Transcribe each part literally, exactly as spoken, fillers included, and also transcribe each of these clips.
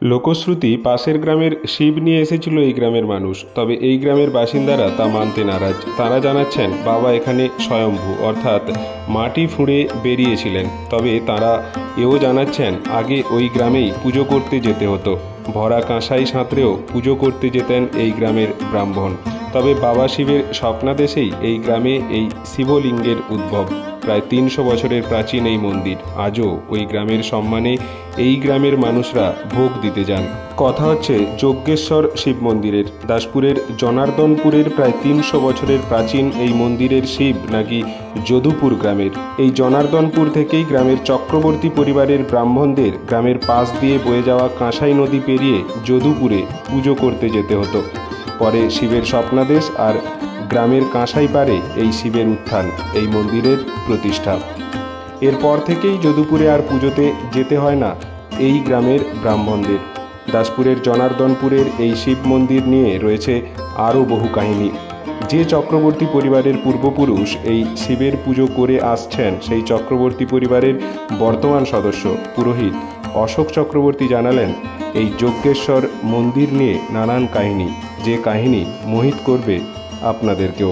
লোকশ্রুতি পাশের গ্রামের শিব নিয়ে এসেছিল এই গ্রামের মানুষ, তবে এই গ্রামের বাসিন্দারা তা মানতে নারাজ। তারা জানাচ্ছেন বাবা এখানে স্বয়ম্ভু অর্থাৎ মাটি ফুঁড়ে বেরিয়েছিলেন। তবে তারা এও জানাচ্ছেন আগে ওই গ্রামেই পুজো করতে যেতে হতো। ভরা কাঁসাই সাঁতরেও পুজো করতে যেতেন এই গ্রামের ব্রাহ্মণ। তবে বাবা শিবের স্বপ্নাদেশেই এই গ্রামে এই শিবলিঙ্গের উদ্ভব। প্রায় তিনশো বছরের প্রাচীন এই মন্দির আজও ওই গ্রামের সম্মানে এই গ্রামের মানুষরা ভোগ দিতে যান। কথা হচ্ছে যজ্ঞেশ্বর শিব মন্দিরের। দাসপুরের জনার্দনপুরের প্রায় তিনশো বছরের প্রাচীন এই মন্দিরের শিব নাকি যদুপুর গ্রামের। এই জনার্দনপুর থেকেই গ্রামের চক্রবর্তী পরিবারের ব্রাহ্মণদের গ্রামের পাশ দিয়ে বয়ে যাওয়া কাঁসাই নদী পেরিয়ে যদুপুরে পুজো করতে যেতে হতো। পরে শিবের স্বপ্নাদেশ আর গ্রামের কাঁসাই পারে এই শিবের উত্থান, এই মন্দিরের প্রতিষ্ঠা। এরপর থেকেই যদুপুরে আর পুজোতে যেতে হয় না এই গ্রামের ব্রাহ্মণদের। দাসপুরের জনার্দনপুরের এই শিব মন্দির নিয়ে রয়েছে আরও বহু কাহিনী। যে চক্রবর্তী পরিবারের পূর্বপুরুষ এই শিবের পুজো করে আসছেন, সেই চক্রবর্তী পরিবারের বর্তমান সদস্য পুরোহিত অশোক চক্রবর্তী জানালেন এই যজ্ঞেশ্বর মন্দির নিয়ে নানান কাহিনী, যে কাহিনী মোহিত করবে আপনাদেরকেও।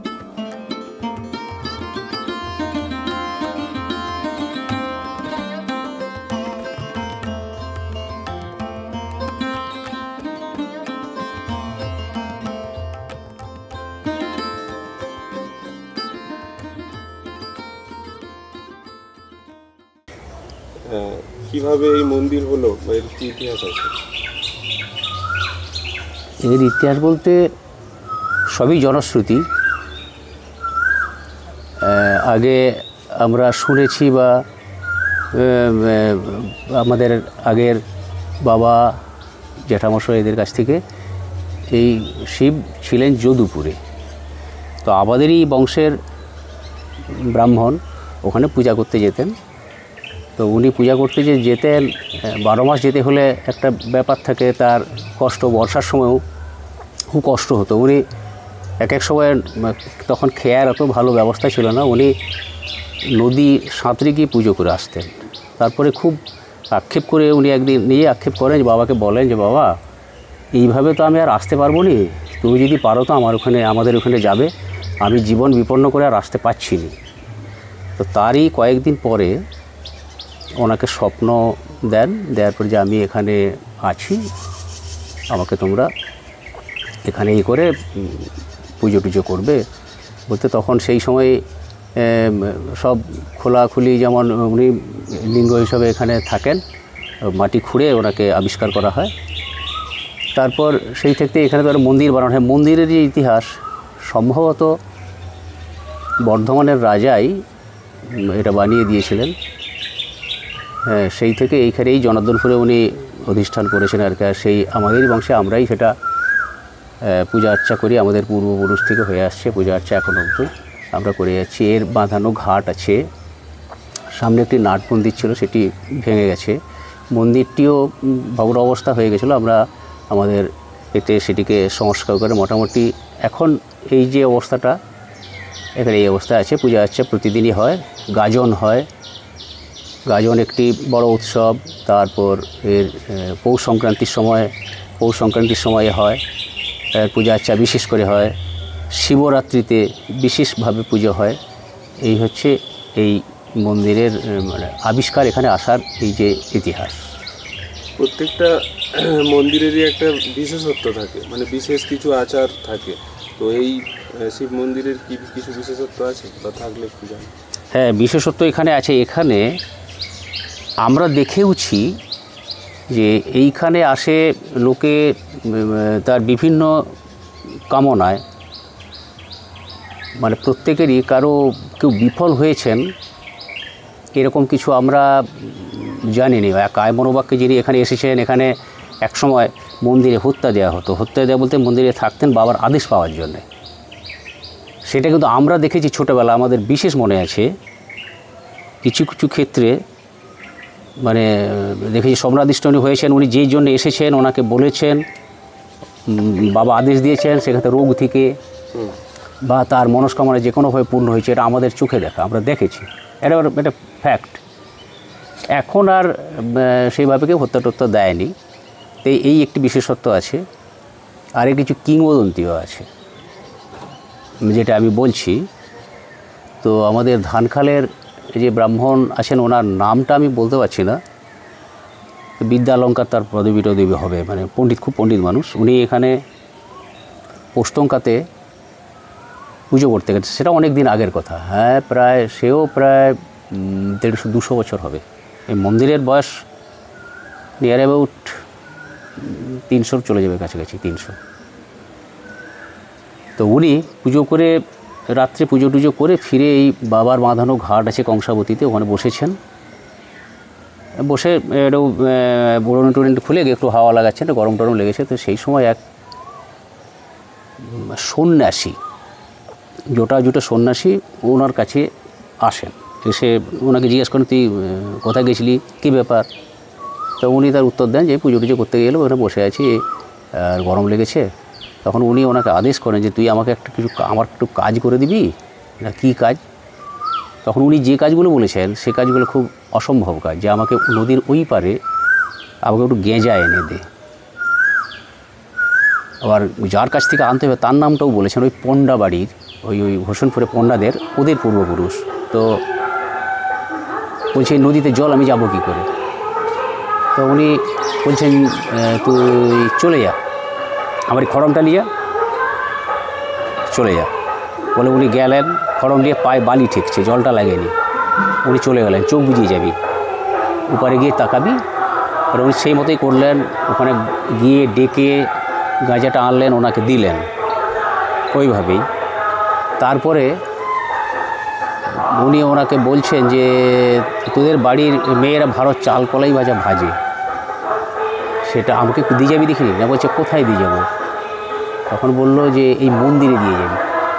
কিভাবে এই মন্দির হলো, এর কি ইতিহাস আছে? এর ইতিহাস বলতে সবই জনশ্রুতি। আগে আমরা শুনেছি বা আমাদের আগের বাবা জ্যাঠামশাই এদের কাছ থেকে এই শিব ছিলেন যদুপুরে। তো আমাদেরই বংশের ব্রাহ্মণ ওখানে পূজা করতে যেতেন। তো উনি পূজা করতে যে যেতেন, বারো মাস যেতে হলে একটা ব্যাপার থাকে, তার কষ্ট। বর্ষার সময়ও খুব কষ্ট হতো। উনি এক এক সময়, তখন খেয়ার এত ভালো ব্যবস্থা ছিল না, উনি নদী সাঁতরে গিয়ে পুজো করে আসতেন। তারপরে খুব আক্ষেপ করে উনি একদিন নিয়ে আক্ষেপ করেন, যে বাবাকে বলেন যে বাবা এইভাবে তো আমি আর আসতে পারবো নি, তুমি যদি পারো তো আমার ওখানে আমাদের ওখানে যাবে, আমি জীবন বিপন্ন করে আর আসতে পারছি না। তো তারই কয়েকদিন পরে ওনাকে স্বপ্ন দেন, দেওয়ার পর যে আমি এখানে আছি, আমাকে তোমরা এখানে এই করে পুজো টুজো করবে বলতে। তখন সেই সময় সব খোলাখুলি, যেমন উনি লিঙ্গ হিসাবে এখানে থাকেন, মাটি খুঁড়ে ওনাকে আবিষ্কার করা হয়। তারপর সেই থেকে এখানে তো মন্দির বানানো হয়। মন্দিরের যে ইতিহাস, সম্ভবত বর্ধমানের রাজাই এটা বানিয়ে দিয়েছিলেন। হ্যাঁ, সেই থেকে এইখানে এই জনার্দনপুরে উনি অধিষ্ঠান করেছেন আর কি। সেই আমাদেরই বংশে আমরাই সেটা পূজা আর্চা করি, আমাদের পূর্বপুরুষ থেকে হয়ে আসছে পূজা আর্চা, এখন অবধি আমরা করে যাচ্ছি। এর বাঁধানো ঘাট আছে, সামনে একটি নাট মন্দির ছিল, সেটি ভেঙে গেছে। মন্দিরটিও ভগ্ন অবস্থা হয়ে গেছিলো, আমরা আমাদের এতে সেটিকে সংস্কার করে মোটামুটি এখন এই যে অবস্থাটা, এখানে এই অবস্থা আছে। পূজা আর্চা প্রতিদিনই হয়, গাজন হয়। গাজন একটি বড় উৎসব। তারপর এর পৌষ সংক্রান্তির সময় পৌষ সংক্রান্তির সময়ে হয় পূজা আর্চা, বিশেষ করে হয়। শিবরাত্রিতে বিশেষভাবে পুজো হয়। এই হচ্ছে এই মন্দিরের মানে আবিষ্কার, এখানে আসার এই যে ইতিহাস। প্রত্যেকটা মন্দিরেরই একটা বিশেষত্ব থাকে, মানে বিশেষ কিছু আচার থাকে। তো এই শিব মন্দিরের কি কিছু বিশেষত্ব আছে বা থাকলে একটু জানি? হ্যাঁ, বিশেষত্ব এখানে আছে। এখানে আমরা দেখেওছি যে এইখানে আসে লোকে তার বিভিন্ন কামনায়, মানে প্রত্যেকেরই কারো কেউ বিফল হয়েছেন এরকম কিছু আমরা জানিনি। এক আয় মনোবাক্যে যিনি এখানে এসেছেন, এখানে একসময় মন্দিরে হত্যা দেওয়া হতো। হত্যা দেওয়া বলতে মন্দিরে থাকতেন বাবার আদেশ পাওয়ার জন্যে। সেটা কিন্তু আমরা দেখেছি ছোটোবেলা, আমাদের বিশেষ মনে আছে। কিছু কিছু ক্ষেত্রে মানে দেখেছি সম্রাদিষ্ট উনি হয়েছেন, উনি যেই জন্য এসেছেন ওনাকে বলেছেন, বাবা আদেশ দিয়েছেন, সেক্ষেত্রে রোগ থেকে বা তার মনস্কামনা যে কোনোভাবে পূর্ণ হয়েছে। এটা আমাদের চোখে দেখা, আমরা দেখেছি, এটা এটা ফ্যাক্ট। এখন আর সেইভাবে কেউ হত্যা টত্যা দেয়নি। তো এই একটি বিশেষত্ব আছে। আর কিছু কিংবদন্তিও আছে যেটা আমি বলছি। তো আমাদের ধানখালের যে ব্রাহ্মণ আছেন ওনার নামটা আমি বলতে পারছি না, বিদ্যালঙ্কার তার পদবী টদবী হবে, মানে পণ্ডিত, খুব পণ্ডিত মানুষ। উনি এখানে পোস্তঙ্কাতে পুজো করতে গেছে, সেটা অনেক দিন আগের কথা। হ্যাঁ, প্রায় সেও প্রায় দেড়শো দুশো বছর হবে। এই মন্দিরের বয়স নিয়ার অ্যাবাউট তিনশোর চলে যাবে, কাছাকাছি তিনশো। তো উনি পুজো করে, রাত্রে পুজো টুজো করে ফিরে এই বাবার বাঁধানো ঘাট আছে কংসাবতীতে, ওখানে বসেছেন। বসে একটু বোরন টোরেন্ট খুলে একটু হাওয়া লাগাচ্ছেন, গরম টরম লেগেছে। তো সেই সময় এক সন্ন্যাসী, জোটা জুটো সন্ন্যাসী ওনার কাছে আসেন। এসে ওনাকে জিজ্ঞেস করেন, তুই কোথায় গেছিলি, কী ব্যাপার? তো উনি তার উত্তর দেন যে পুজো টুজো করতে গেলে ওখানে বসে আছি, আর গরম লেগেছে। তখন উনি ওনাকে আদেশ করেন যে তুই আমাকে একটা কিছু, আমার একটু কাজ করে দিবি না, কী কাজ? তখন উনি যে কাজগুলো বলেছেন সে কাজগুলো খুব অসম্ভব কাজ, যে আমাকে নদীর ওই পারে আমাকে একটু গেঁজা এনে দে। আবার যার কাছ থেকে আনতে হবে তার নামটাও বলেছেন, ওই পণ্ডা বাড়ির, ওই ওই হোসেনপুরে পণ্ডাদের, ওদের পূর্বপুরুষ। তো বলছে নদীতে জল আমি যাব কী করে? তো উনি বলছেন তুই চলে যা, আমার খড়মটা নিয়ে চলে যা। বলে উনি গেলেন, খড়ম দিয়ে পায়ে বালি ঠেকছে, জলটা লাগেনি। উনি চলে গেলেন, চোখ বুজিয়ে যাবি, উপরে গিয়ে তাকাবি। আর উনি সেই মতোই করলেন, ওখানে গিয়ে ডেকে গাঁজাটা আনলেন, ওনাকে দিলেন ওইভাবেই। তারপরে উনি ওনাকে বলছেন যে তোদের বাড়ির মেয়েরা ভালো চাল কলাই ভাজা ভাজে, সেটা আমাকে একটু দিয়ে যাবি দেখিনি? না, বলছে কোথায় দিয়ে যাবো? তখন বললো যে এই মন্দিরে দিয়ে যাবি।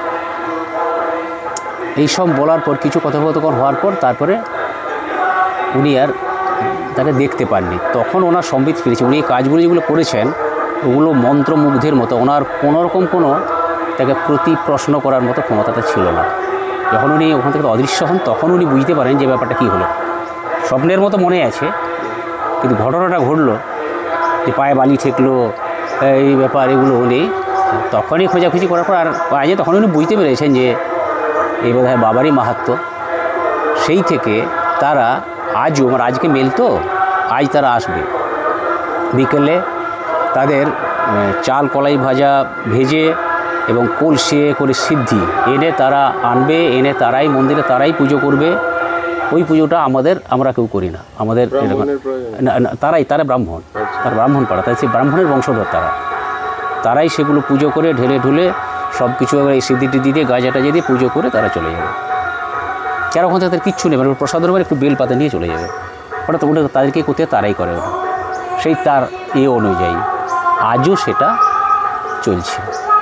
এইসব বলার পর কিছু কথোপকথন হওয়ার পর তারপরে উনি আর তাকে দেখতে পাননি। তখন ওনার সম্বিত ফিরেছে। উনি এই কাজগুলো যেগুলো করেছেন ওগুলো মন্ত্রমুগ্ধের মতো, ওনার কোনোরকম কোনো তাকে প্রতি প্রশ্ন করার মতো ক্ষমতাটা ছিল না। যখন উনি ওখান থেকে অদৃশ্য হন তখন উনি বুঝতে পারেন যে ব্যাপারটা কী হলো। স্বপ্নের মতো মনে আছে, কিন্তু ঘটনাটা ঘটলো যে পায়ে বালি ঠেকলো, এই ব্যাপার, এগুলো উনি তখনই খোঁজাখুঁজি করার পর আর পাওয়া যায়, তখন উনি বুঝতে পেরেছেন যে এই বোধ হয় বাবারই মাহাত্ম্য। সেই থেকে তারা আজও, আমার আজকে মেল তো, আজ তারা আসবে বিকেলে, তাদের চাল কলাই ভাজা ভেজে এবং কলসিয়ে করে সিদ্ধি এনে তারা আনবে, এনে তারাই মন্দিরে তারাই পুজো করবে। ওই পুজোটা আমাদের, আমরা কেউ করি না, আমাদের তারাই, তারা ব্রাহ্মণ, তার ব্রাহ্মণ পাড়া, তাই সেই ব্রাহ্মণের বংশধর তারা, তারাই সেগুলো পুজো করে ঢেলে ঢুলে সব কিছু এই সিদ্ধি টিদ্ধি দিয়ে গাঁজাটা দিয়ে পুজো করে তারা চলে যাবে। কেন ওখান থেকে তাদের কিচ্ছু নেই, মানে প্রসাদের উপর একটু বেল পাতা নিয়ে চলে যাবে। ওটা ওটা তাদেরকে করতে তারাই করে, ওটা সেই তার এ অনুযায়ী আজও সেটা চলছে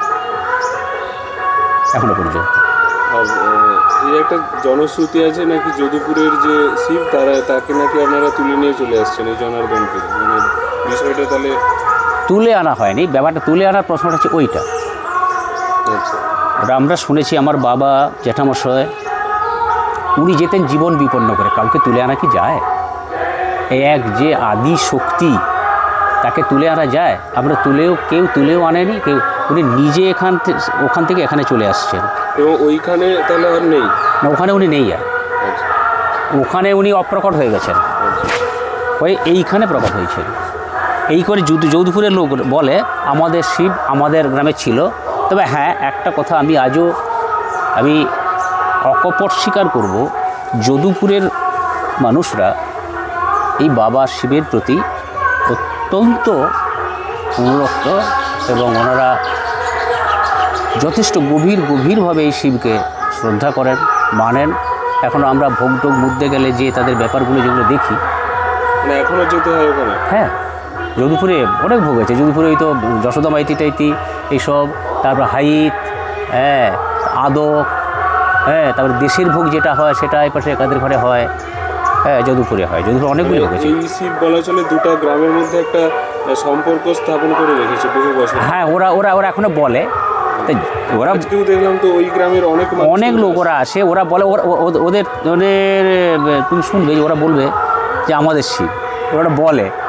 এখনো পর্যন্ত। আর এর একটা জনশ্রুতি আছে নাকি যদুপুরের যে শিব, তারা তাকে নাকি আপনারা তুলে নিয়ে চলে আসছেন এই জনার্দনকে, মানে বিষয়টা তাহলে তুলে আনা হয়নি, ব্যাপারটা তুলে আনার প্রশ্নটা হচ্ছে ওইটা। আচ্ছা, ওটা আমরা শুনেছি, আমার বাবা জ্যাঠামশাই উনি যেতেন জীবন বিপন্ন করে, কাউকে তুলে আনা কি যায়? এক যে আদি শক্তি তাকে তুলে আনা যায়? আমরা তুলেও, কেউ তুলেও আনেনি কেউ, উনি নিজে এখান ওখান থেকে এখানে চলে আসছেন। এবং ওইখানে তাহলে আর নেই না, ওখানে উনি নেই আর, ওখানে উনি অপ্রকট হয়ে গেছেন, ওই এইখানে প্রকট হয়েছিল। এই করে যদুপুরের লোক বলে আমাদের শিব আমাদের গ্রামে ছিল। তবে হ্যাঁ, একটা কথা আমি আজও আমি অকপট স্বীকার করব, যদুপুরের মানুষরা এই বাবা শিবের প্রতি অত্যন্ত অনুরক্ত এবং ওনারা যথেষ্ট গভীর গভীরভাবে এই শিবকে শ্রদ্ধা করেন, মানেন। এখন আমরা ভোগ টোগ মুদ্দে গেলে যে তাদের ব্যাপারগুলো যেগুলো দেখি, মানে এখনও যেতে হয় ওখানে। হ্যাঁ, যদুপুরে অনেক ভোগ আছে। যদুপুরে ওই তো যশোদা মাইতি টাইতি এইসব, তারপর হাইত, হ্যাঁ, আদক, হ্যাঁ, তারপরে দেশের ভোগ যেটা হয় সেটা এই পাশে একাদের ঘরে হয়। হ্যাঁ, যদুপুরে হয়, যদুপুরে অনেকগুলো ভোগ আছে। এই শিব বলা চলে দুটো গ্রামের মধ্যে একটা সম্পর্ক স্থাপন করে রেখেছে বহু বছর। হ্যাঁ, ওরা ওরা ওরা এখনো বলে, ওরা আজকেও দেখলাম তো ওই গ্রামের অনেক অনেক লোক ওরা আসে, ওরা বলে ওদের ওদের তুমি শুনবে যে ওরা বলবে যে আমাদের শিব, ওরা বলে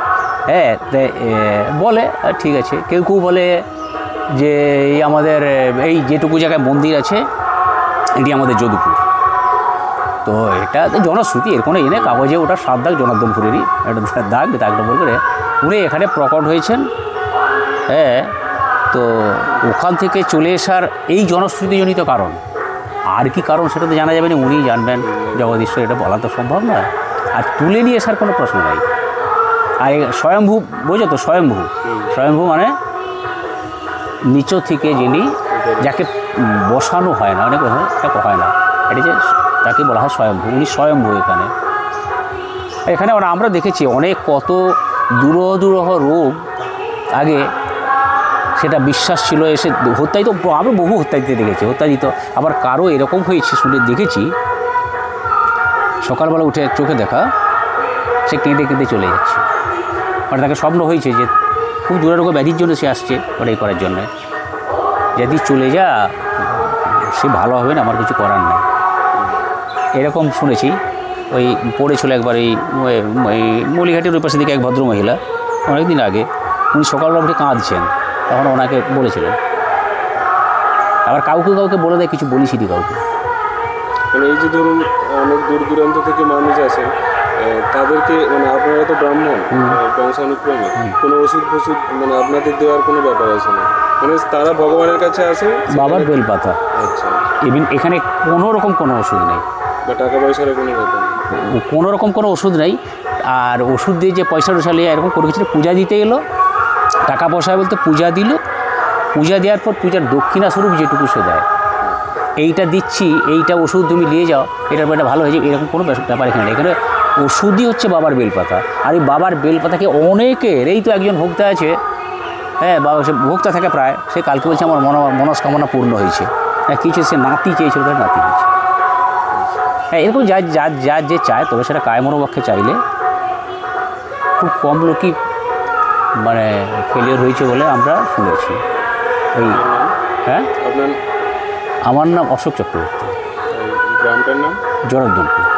হ্যাঁ বলে ঠিক আছে, কেউ কেউ বলে যে এই আমাদের এই যেটুকু জায়গায় মন্দির আছে এটি আমাদের যদুপুর। তো এটা জনশ্রুতি, এর কোনো এনে কাগজে ওটা সাত দাগ জনার্দনপুরেরই একটা দাগ, দাগটা বল করে উনি এখানে প্রকট হয়েছেন। হ্যাঁ, তো ওখান থেকে চলে আসার এই জনশ্রুতিজনিত কারণ, আর কি কারণ সেটা তো জানা যাবে না, উনিই জানবেন জগদীশ্বর, এটা বলা তো সম্ভব নয়। আর তুলে নিয়ে আসার কোনো প্রশ্ন নাই। আর স্বয়ম্ভূ বোঝো তো, স্বয়ম্ভূ স্বয়ম্ভূ মানে নিচ থেকে যিনি, যাকে বসানো হয় না, অনেক এটা হয় না, এটা যে তাকে বলা হয় স্বয়ম্ভূ, উনি স্বয়ম্ভূ। এখানে এখানে আমরা দেখেছি অনেক কত দূরহ দূরহ রোগ আগে সেটা বিশ্বাস ছিল, এসে হত্যাই তো আমরা বহু হত্যা দিতে দেখেছি, হত্যা দিত। আবার কারো এরকম হয়েছে শুনে দেখেছি, সকালবেলা উঠে চোখে দেখা সে কেঁদে কেঁদে চলে যাচ্ছে, মানে তাকে স্বপ্ন হয়েছে যে খুব দুরারোগ্য ব্যাধির জন্য সে আসছে ওটাই করার জন্যে, যদি চলে যা সে ভালো হবে না, আমার কিছু করার নেই, এরকম শুনেছি। ওই পড়েছিল একবার এই মলিঘাটের ওই পাশে দিকে এক ভদ্র মহিলা অনেকদিন আগে, উনি সকালবেলা উঠে কাঁদছেন, তখন ওনাকে বলেছিলেন। আবার কাউকে কাউকে বলে দেয় কিছু বলিসিনি কাউকে। মানে এই যে ধরুন অনেক দূর দূরান্ত থেকে মানুষ আসেন, তাদেরকে মানে আপনারা তো ব্রাহ্মণ বংশানুক্রমে, কোনো ওষুধ ফষুধ মানে আপনাদের দেওয়ার কোনো ব্যাপার আছে না, মানে তারা ভগবানের কাছে আসে বাবার বেলপাতা। আচ্ছা, ইভিন এখানে কোনো রকম কোনো ওষুধ নেই বা টাকা পয়সার কোনো ব্যাপার নেই, কোনো রকম কোনো ওষুধ নেই। আর ওষুধ দিয়ে যে পয়সা টয়সা নিয়ে এরকম কোনো কিছু পূজা দিতে এলো, টাকা পয়সা বলতে পূজা দিল, পূজা দেওয়ার পর পূজার দক্ষিণা স্বরূপ যেটুকু সে দেয়, এইটা দিচ্ছি, এইটা ওষুধ তুমি নিয়ে যাও, এটার পর এটা ভালো হয়ে যাবে, এরকম কোনো ব্যাপার এখানে নেই। এখানে ওষুধই হচ্ছে বাবার বেলপাতা। আর এই বাবার বেলপাতাকে অনেকের, এই তো একজন ভোক্তা আছে, হ্যাঁ বাবা সে ভোক্তা থাকে প্রায়, সে কালকে বলছে আমার মন মনস্কামনা পূর্ণ হয়েছে, হ্যাঁ কিছু সে নাতি চেয়েছিল, তার নাতি হয়েছে। হ্যাঁ এরকম যা যা যা যে চায়, তবে সেটা কায় মনোবাক্যে চাইলে খুব কম লোকই মানে ফেলিওর হয়েছে বলে আমরা শুনেছি। এই হ্যাঁ, আপনার? আমার নাম অশোক চক্রবর্তী। গ্রামটার নাম? জনার্দনপুর।